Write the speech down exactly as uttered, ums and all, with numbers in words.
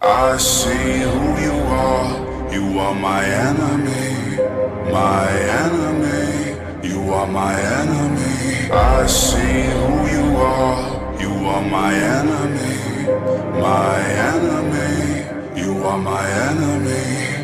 I see who you are. You are my enemy, my enemy. You are my enemy. I see who you are. You are my enemy, my enemy. You are my enemy.